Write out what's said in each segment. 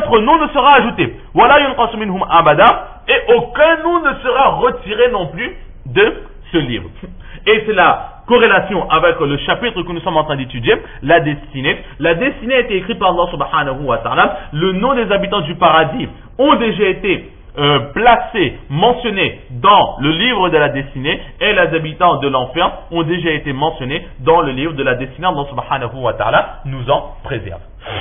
autre nom ne sera ajouté. Wala yunqasu minhum abada, et aucun nom ne sera retiré non plus de ce livre. Et c'est la corrélation avec le chapitre que nous sommes en train d'étudier, la destinée. La destinée a été écrite par Allah subhanahu wa ta'ala. Le nom des habitants du paradis ont déjà été placés, mentionnés dans le livre de la destinée, et les habitants de l'enfer ont déjà été mentionnés dans le livre de la destinée. Allah subhanahu wa ta'ala nous en préserve.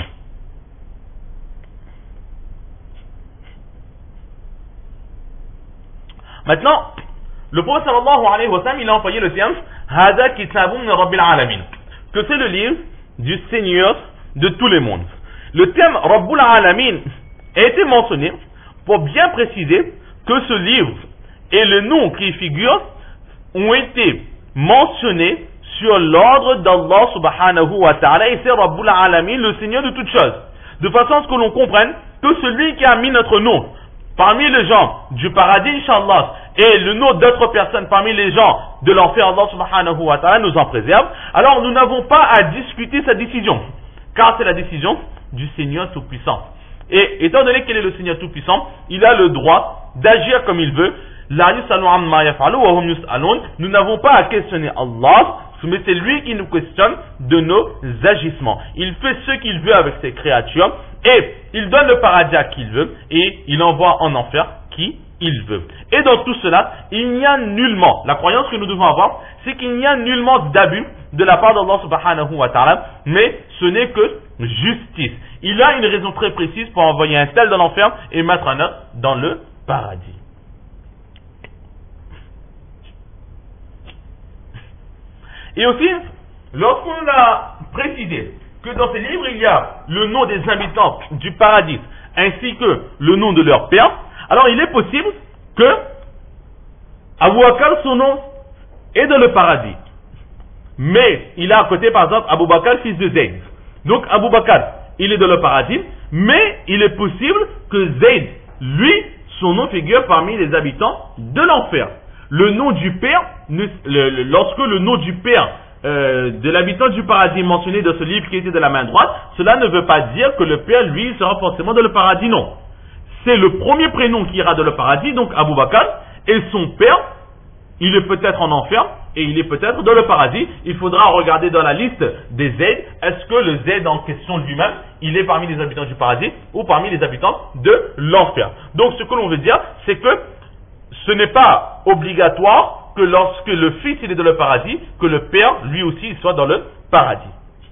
Maintenant, le prophète sallallahu alayhi wa sallam, il a employé le terme Hada kitabun min rabbil alamin, que c'est le livre du Seigneur de tous les mondes. Le terme Rabbul Alamin a été mentionné pour bien préciser que ce livre et le nom qui y figure ont été mentionnés sur l'ordre d'Allah subhanahu wa ta'ala, et c'est Rabbul Alamin, le Seigneur de toutes choses, de façon à ce que l'on comprenne que celui qui a mis notre nom parmi les gens du paradis, Inch'Allah, et le nom d'autres personnes parmi les gens de l'enfer, Allah subhanahu wa ta'ala nous en préserve, alors nous n'avons pas à discuter sa décision, car c'est la décision du Seigneur Tout-Puissant. Et étant donné qu'il est le Seigneur Tout-Puissant, il a le droit d'agir comme il veut. Nous n'avons pas à questionner Allah, mais c'est lui qui nous questionne de nos agissements. Il fait ce qu'il veut avec ses créatures, et il donne le paradis à qui il veut, et il envoie en enfer qui il veut. Et dans tout cela, il n'y a nullement, la croyance que nous devons avoir, c'est qu'il n'y a nullement d'abus de la part d'Allah subhanahu wa ta'ala, mais ce n'est que justice. Il a une raison très précise pour envoyer un tel dans l'enfer et mettre un autre dans le paradis. Et aussi, lorsqu'on a précisé que dans ces livres, il y a le nom des habitants du paradis, ainsi que le nom de leur père, alors il est possible que Abu Bakr, son nom, est dans le paradis. Mais il a à côté, par exemple, Abu Bakr, fils de Zayd. Donc Abu Bakr, il est dans le paradis, mais il est possible que Zayd, lui, son nom figure parmi les habitants de l'enfer. Le nom du père, lorsque le nom du père de l'habitant du paradis est mentionné dans ce livre qui était de la main droite, cela ne veut pas dire que le père, lui, sera forcément dans le paradis, non. C'est le premier prénom qui ira dans le paradis, donc Abu Bakr, et son père, il est peut-être en enfer, et il est peut-être dans le paradis. Il faudra regarder dans la liste des Z, est-ce que le Z en question lui-même, il est parmi les habitants du paradis, ou parmi les habitants de l'enfer. Donc ce que l'on veut dire, c'est que ce n'est pas obligatoire que lorsque le fils il est dans le paradis, que le père, lui aussi, il soit dans le paradis.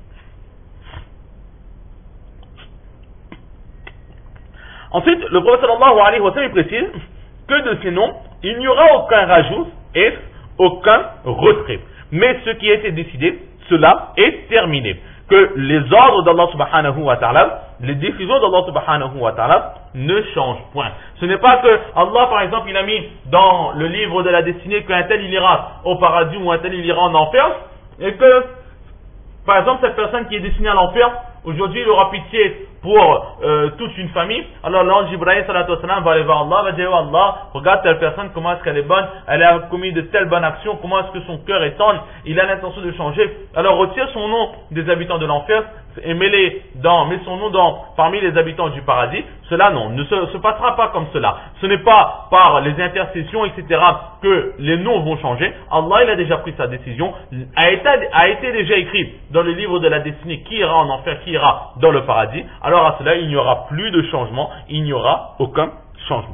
Ensuite, le prophète sallallahu alayhi wa sallam précise que de ces noms, il n'y aura aucun rajout et aucun retrait. Mais ce qui a été décidé, cela est terminé. Que les ordres d'Allah subhanahu wa ta'ala, les décisions d'Allah subhanahu wa ta'ala ne changent point. Ce n'est pas que Allah, par exemple, il a mis dans le livre de la destinée qu'un tel il ira au paradis ou un tel il ira en enfer, et que, par exemple, cette personne qui est destinée à l'enfer, aujourd'hui il aura pitié pour toute une famille. Alors l'ange Ibrahim sallallahu alayhi wa sallam va aller voir Allah, va dire: oh Allah, regarde telle personne, comment est-ce qu'elle est bonne, elle a commis de telles bonnes actions, comment est-ce que son cœur est tendre, il a l'intention de changer. Alors retire son nom des habitants de l'enfer et mets son nom parmi les habitants du paradis. Cela non, ne se passera pas comme cela. Ce n'est pas par les intercessions, etc. que les noms vont changer. Allah, il a déjà pris sa décision, a été déjà écrit dans le livre de la destinée qui ira en enfer, qui ira dans le paradis. Alors à cela, il n'y aura plus de changement, il n'y aura aucun changement.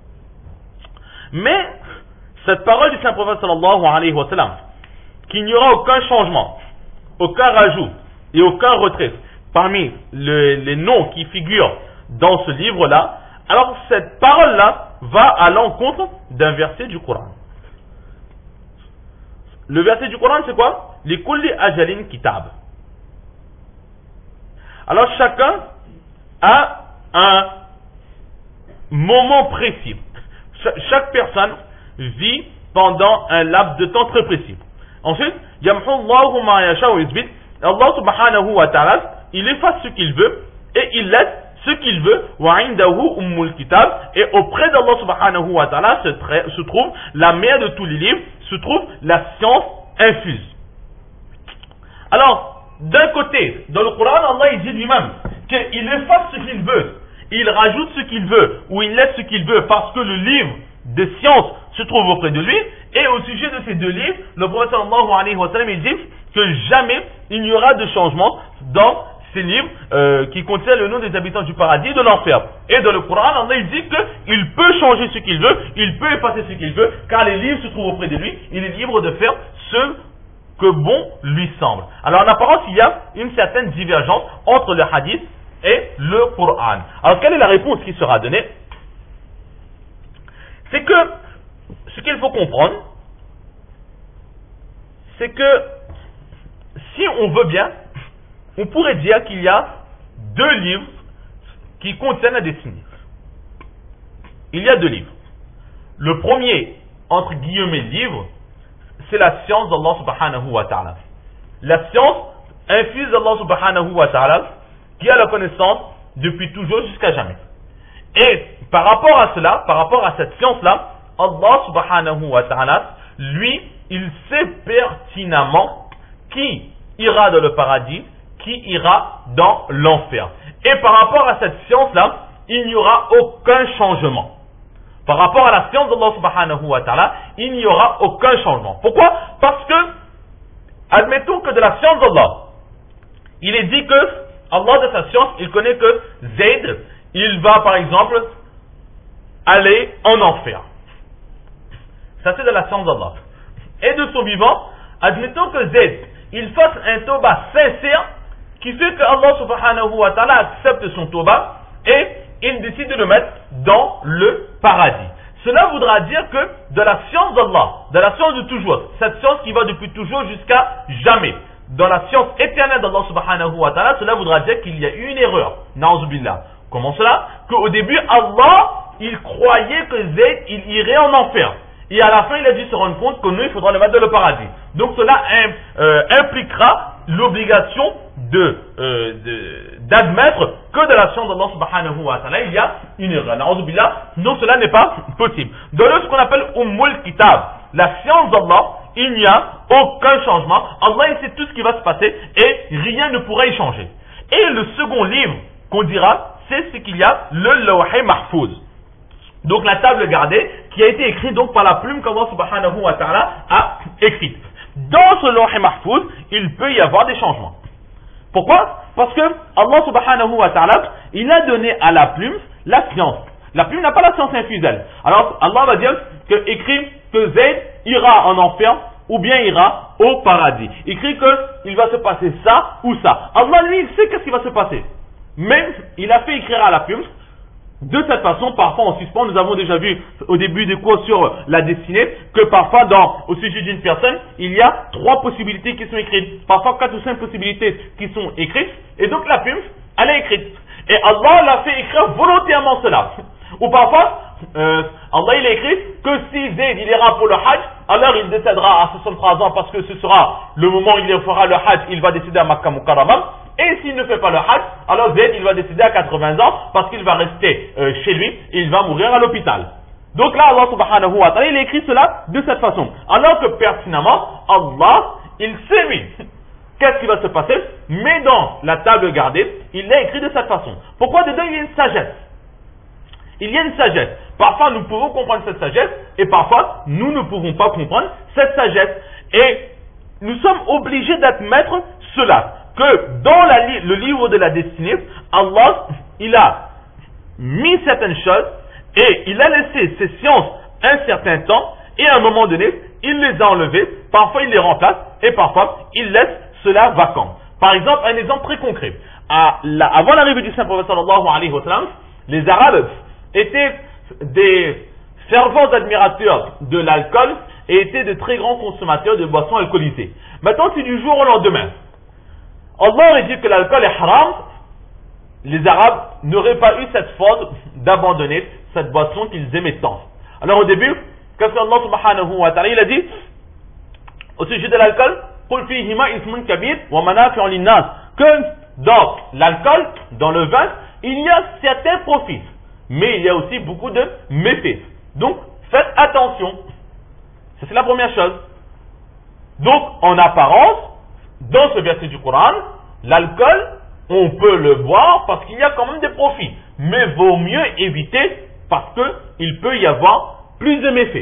Mais cette parole du Saint-Prophète sallallahu alayhi wa sallam, qu'il n'y aura aucun changement, aucun rajout et aucun retrait parmi les noms qui figurent dans ce livre-là, alors cette parole-là va à l'encontre d'un verset du Coran. Le verset du Coran, c'est quoi? Li kulli ajalin kitab. Alors chacun a un moment précis. Chaque personne vit pendant un laps de temps très précis. Ensuite, yamhu Allahu ma yasha wa yuthbit. Allah subhanahu wa ta'ala, il efface ce qu'il veut et il laisse ce qu'il veut. Wa indahu ummul kitab. Et auprès d'Allah subhanahu wa ta'ala se trouve la mère de tous les livres, se trouve la science infuse. Alors, d'un côté, dans le Coran, Allah il dit lui-même qu'il efface ce qu'il veut. il rajoute ce qu'il veut, ou il laisse ce qu'il veut, parce que le livre de science se trouve auprès de lui. Et au sujet de ces deux livres, le prophète sallallahu alayhi wa sallam, il dit que jamais il n'y aura de changement dans ces livres qui contiennent le nom des habitants du paradis et de l'enfer. Et dans le Coran, Allah il dit qu'il peut changer ce qu'il veut, il peut effacer ce qu'il veut, car les livres se trouvent auprès de lui, il est libre de faire ce que bon lui semble. Alors en apparence, il y a une certaine divergence entre le hadith et le Coran. Alors quelle est la réponse qui sera donnée? C'est que ce qu'il faut comprendre, c'est que si on veut bien, on pourrait dire qu'il y a deux livres qui contiennent la destinée. Il y a deux livres. Le premier, entre guillemets, livre, c'est la science d'Allah subhanahu wa ta'ala. La science infuse d'Allah subhanahu wa ta'ala qui a la connaissance depuis toujours jusqu'à jamais. Et par rapport à cela, par rapport à cette science-là, Allah subhanahu wa ta'ala, lui, il sait pertinemment qui ira dans le paradis, qui ira dans l'enfer. Et par rapport à cette science-là, il n'y aura aucun changement. Par rapport à la science d'Allah subhanahu wa ta'ala, il n'y aura aucun changement. Pourquoi? Parce que, admettons que de la science d'Allah, il est dit que, Allah de sa science, il connaît que Zayd, il va par exemple aller en enfer. Ça c'est de la science d'Allah. Et de son vivant, admettons que Zayd, il fasse un tauba sincère, qui fait que Allah subhanahu wa ta'ala accepte son tauba, et il décide de le mettre dans le paradis. Cela voudra dire que de la science d'Allah, de la science de toujours, cette science qui va depuis toujours jusqu'à jamais, dans la science éternelle d'Allah subhanahu wa ta'ala, cela voudra dire qu'il y a eu une erreur. Na'uzubillah. Comment cela? Qu'au début, Allah, il croyait que Zayd, il irait en enfer. Et à la fin, il a dû se rendre compte que nous, il faudra le mettre dans le paradis. Donc cela impliquera l'obligation d'admettre que de la science d'Allah subhanahu wa ta'ala, il y a une erreur. Na'uzubillah. Donc cela n'est pas possible. Dans ce qu'on appelle Ummul Kitab, la science d'Allah, il n'y a aucun changement. Allah, il sait tout ce qui va se passer et rien ne pourra y changer. Et le second livre qu'on dira, c'est ce qu'il y a, le Lawh Mahfouz. Donc la table gardée qui a été écrite donc par la plume qu'Allah subhanahu wa ta'ala a écrite. Dans ce Lawh Mahfouz, il peut y avoir des changements. Pourquoi? Parce que Allah subhanahu wa ta'ala, il a donné à la plume la science. La plume n'a pas la science infuse. Alors Allah va dire que écrit que Zayd ira en enfer ou bien ira au paradis. Écrit qu'il va se passer ça ou ça. Allah lui, il sait qu'est-ce qui va se passer. Mais il a fait écrire à la plume. De cette façon, parfois on suspend, nous avons déjà vu au début des cours sur la destinée, que parfois au sujet d'une personne, il y a 3 possibilités qui sont écrites, parfois 4 ou 5 possibilités qui sont écrites, et donc la plume, elle est écrite. Et Allah l'a fait écrire volontairement cela. Ou parfois, Allah il a écrit que si Zayd il ira pour le Hajj, alors il décédera à 63 ans parce que ce sera le moment où il fera le Hajj, il va décéder à Makkah Mukarramah. Et s'il ne fait pas le Hajj, alors Zayd il va décéder à 80 ans parce qu'il va rester chez lui et il va mourir à l'hôpital. Donc là Allah subhanahu wa ta'ala il a écrit cela de cette façon. Alors que pertinemment Allah il sait lui qu'est-ce qui va se passer, mais dans la table gardée il l'a écrit de cette façon. Pourquoi? Dedans il y a une sagesse. Il y a une sagesse. Parfois nous pouvons comprendre cette sagesse et parfois nous ne pouvons pas comprendre cette sagesse. Et nous sommes obligés d'admettre cela, que dans le livre de la destinée, Allah, il a mis certaines choses et il a laissé ces sciences un certain temps et à un moment donné, il les a enlevées, parfois il les remplace et parfois il laisse cela vacant. Par exemple, un exemple très concret. Avant l'arrivée du Saint-Prophète sallallahu alayhi wa sallam, les Arabes étaient des fervents admirateurs de l'alcool et étaient de très grands consommateurs de boissons alcoolisées. Maintenant, si du jour au lendemain, Allah aurait dit que l'alcool est haram, les Arabes n'auraient pas eu cette faute d'abandonner cette boisson qu'ils aimaient tant. Alors au début, qu'est-ce que Allah subhanahu wa ta'ala il a dit au sujet de l'alcool? Que dans l'alcool, dans le vin, il y a certains profits, mais il y a aussi beaucoup de méfaits. Donc faites attention. Ça c'est la première chose. Donc en apparence, dans ce verset du Coran, l'alcool, on peut le boire parce qu'il y a quand même des profits. mais vaut mieux éviter parce qu'il peut y avoir plus de méfaits.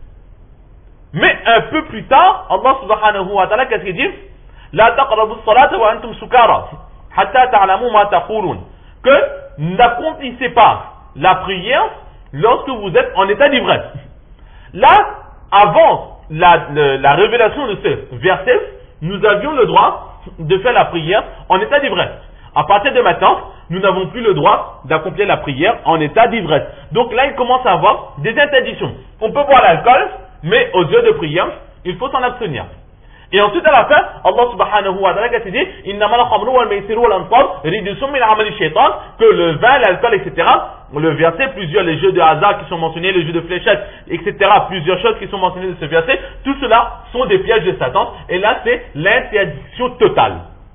Mais un peu plus tard, Allah subhanahu wa ta'ala, qu'est-ce qu'il dit? La taqrabu as-salata wa antum sukara, hatta ta'lamu ma taqulun. Que n'accomplissez pas la prière lorsque vous êtes en état d'ivresse. Là, avant la révélation de ce verset, nous avions le droit de faire la prière en état d'ivresse. À partir de maintenant, nous n'avons plus le droit d'accomplir la prière en état d'ivresse. Donc là, il commence à avoir des interdictions. On peut boire l'alcool, mais aux heures de prière, il faut s'en abstenir. Et ensuite, à la fin, Allah subhanahu wa ta'ala dit Innamal khamru wal maisiru wal ansab rijsun min amali shaytan, que le vin, l'alcool, etc. Le verset, plusieurs, les jeux de hasard qui sont mentionnés, les jeux de fléchettes, etc. Plusieurs choses qui sont mentionnées de ce verset, tout cela sont des pièges de Satan. Et là, c'est l'interdiction totale.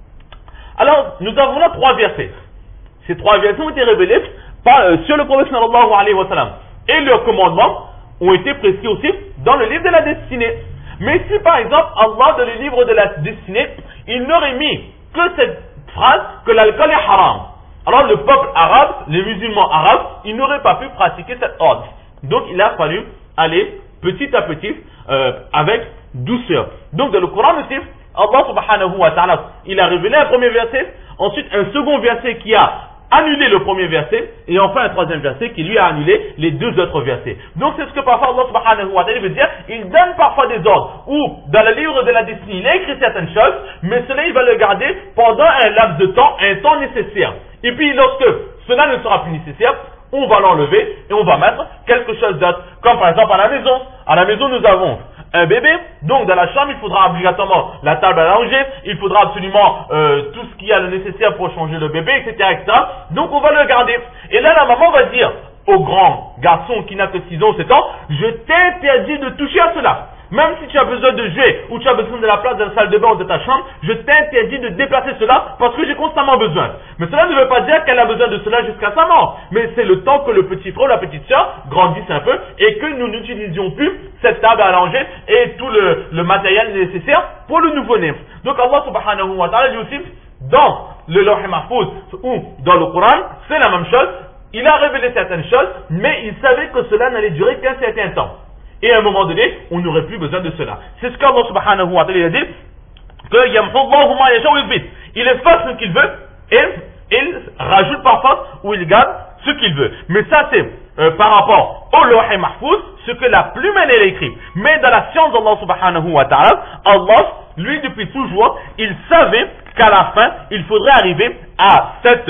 Alors, nous avons là 3 versets. Ces 3 versets ont été révélés sur le prophète sallallahu alayhi wa sallam. Et leurs commandements ont été précis aussi dans le livre de la destinée. Mais si par exemple, Allah, dans le livre de la destinée, il n'aurait mis que cette phrase, que l'alcool est haram, alors le peuple arabe, les musulmans arabes, ils n'auraient pas pu pratiquer cet ordre. Donc il a fallu aller petit à petit avec douceur. Donc dans le Coran aussi, Allah subhanahu wa ta'ala, il a révélé un premier verset, ensuite un second verset qui a annulé le premier verset, et enfin un troisième verset qui lui a annulé les 2 autres versets. Donc c'est ce que parfois Allah subhanahu wa ta'ala veut dire, il donne parfois des ordres, ou dans le livre de la destinée, il a écrit certaines choses, mais cela il va le garder pendant un laps de temps, un temps nécessaire. Et puis lorsque cela ne sera plus nécessaire, on va l'enlever et on va mettre quelque chose d'autre. Comme par exemple à la maison. À la maison nous avons un bébé, donc dans la chambre il faudra obligatoirement la table à langer, il faudra absolument tout ce qu'il y a le nécessaire pour changer le bébé, etc., etc. Donc on va le garder. Et là la maman va dire au grand garçon qui n'a que 6 ans, 7 ans, je t'interdis de toucher à cela. Même si tu as besoin de jouer ou tu as besoin de la place de la salle de bain ou de ta chambre, je t'interdis de déplacer cela parce que j'ai constamment besoin. Mais cela ne veut pas dire qu'elle a besoin de cela jusqu'à sa mort. Mais c'est le temps que le petit frère ou la petite soeur grandisse un peu et que nous n'utilisions plus cette table à langer et tout le matériel nécessaire pour le nouveau-né. Donc Allah subhanahu wa ta'ala dit aussi, dans le Lawh Mahfouz ou dans le Coran, c'est la même chose. Il a révélé certaines choses, mais il savait que cela n'allait durer qu'un certain temps. Et à un moment donné, on n'aurait plus besoin de cela. C'est ce qu'Allah subhanahu wa ta'ala a dit, que yamhullahu ma yasha wa yuthbit. Il efface ce qu'il veut et il rajoute parfois ou il garde ce qu'il veut. Mais ça c'est par rapport au Lawh Mahfouz, ce que la plume elle est écrite. Mais dans la science d'Allah subhanahu wa ta'ala, Allah, lui depuis toujours, il savait qu'à la fin, il faudrait arriver à cette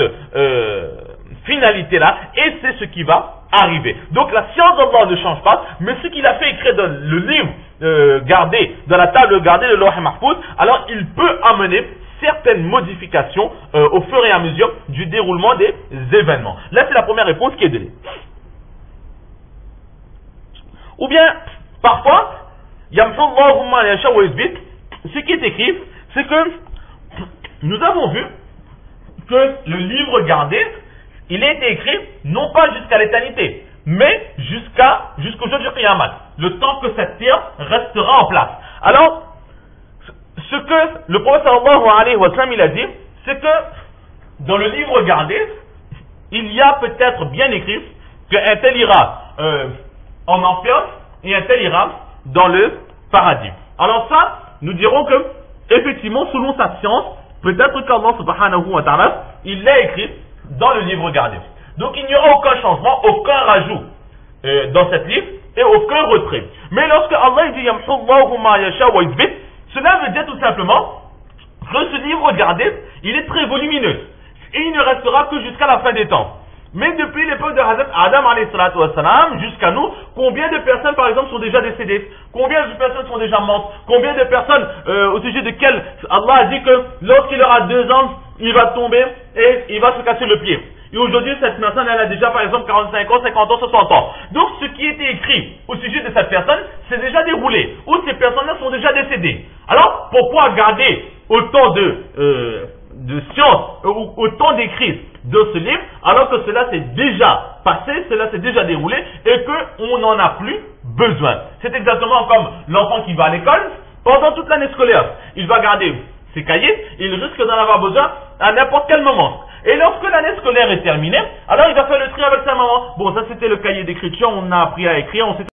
finalité-là, et c'est ce qui va arriver. Donc la science d'Allah ne change pas, mais ce qu'il a fait écrire dans le livre gardé, dans la table gardée, le Lawh Mahfouz, alors il peut amener certaines modifications au fur et à mesure du déroulement des événements. Là c'est la première réponse qui est donnée. Ou bien, parfois, Yamhullahu ma yasha wa yuthbit, ce qui est écrit, c'est que nous avons vu que le livre gardé, il a été écrit non pas jusqu'à l'éternité, mais jusqu'au jour du Qiyamah, le temps que cette terre restera en place. Alors, ce que le prophète sallallahu alayhi wa sallam il a dit, c'est que dans le livre gardé, il y a peut-être bien écrit qu'un tel ira en enfer et un tel ira dans le paradis. Alors ça, nous dirons que, effectivement, selon sa science, peut-être qu'Allah subhanahu wa ta'ala, il l'a écrit dans le livre gardé. Donc il n'y aura aucun changement, aucun rajout dans cette livre et aucun retrait. Mais lorsque Allah dit Yamhullahu ma yasha wa yuthbit, cela veut dire tout simplement que ce livre gardé, il est très volumineux et il ne restera que jusqu'à la fin des temps. Mais depuis l'époque de Hazrat Adam alayhi salatu wa salam jusqu'à nous, combien de personnes par exemple sont déjà décédées? Combien de personnes sont déjà mortes? Combien de personnes au sujet desquelles Allah a dit que lorsqu'il aura 2 ans, il va tomber et il va se casser le pied. Et aujourd'hui, cette personne, elle a déjà par exemple 45 ans, 50 ans, 60 ans. Donc ce qui était écrit au sujet de cette personne, c'est déjà déroulé. Ou ces personnes-là sont déjà décédées. Alors, pourquoi garder autant de science, autant d'écrits de ce livre, alors que cela s'est déjà passé, cela s'est déjà déroulé, et qu'on n'en a plus besoin. C'est exactement comme l'enfant qui va à l'école, pendant toute l'année scolaire, il va garder ces cahiers, il risque d'en avoir besoin à n'importe quel moment. Et lorsque l'année scolaire est terminée, alors il va faire le tri avec sa maman. Bon, ça c'était le cahier d'écriture, on a appris à écrire, on sait